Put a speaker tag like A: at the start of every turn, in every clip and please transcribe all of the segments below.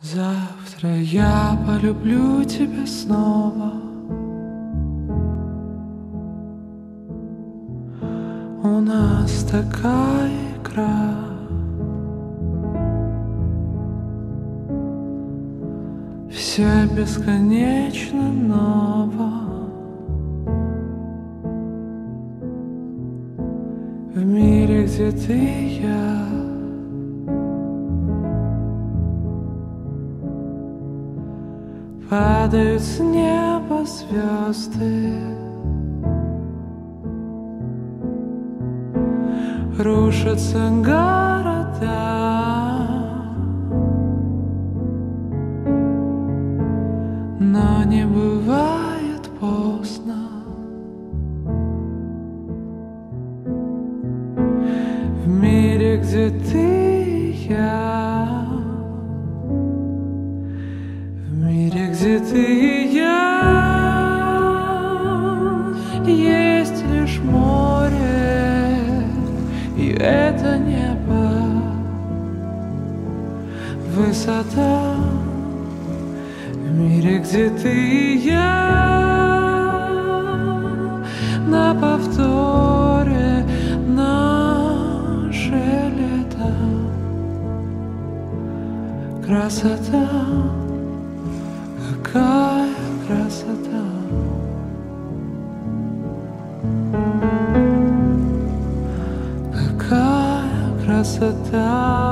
A: Завтра я полюблю тебя снова. У нас такая игра. Все бесконечно ново. В мире, где ты и я. Падают с неба звезды, рушатся города, но не бывает поздно. В мире, где ты и я, в мире, где ты и я, есть лишь море, и это небо, высота. В мире, где ты и я, на повторе наше лето, красота. Какая красота! Какая красота!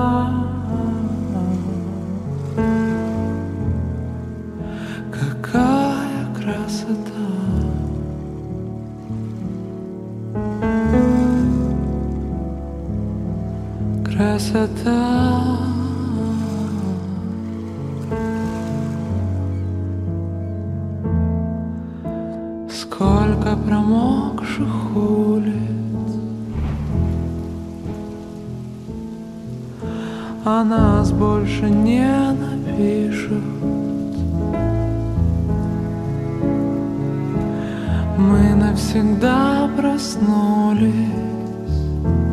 A: Какая красота! Красота! Сколько промокших улиц, а нас больше не напишут. Мы навсегда проснулись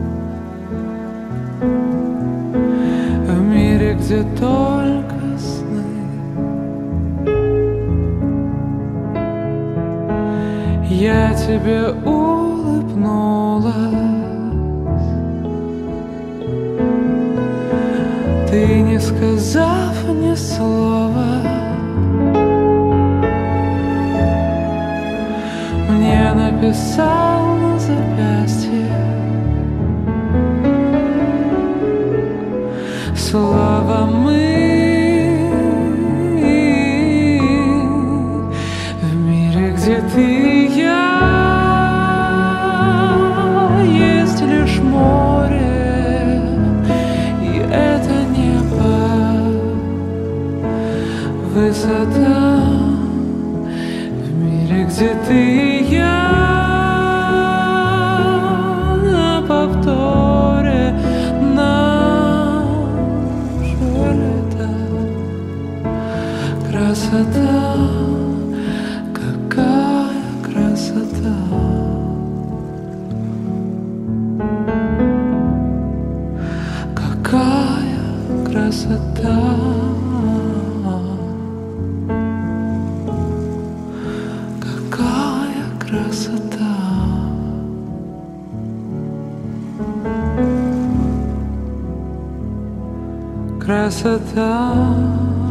A: в мире, где только сны. Я тебе улыбнулась, ты, не сказав ни слова, мне написал на запястье слова «мы». В мире, где ты и я, есть лишь море, и это небо, высота. В мире, где ты и я, на повторе наше лето, красота. Какая красота! Какая красота! Какая красота! Красота!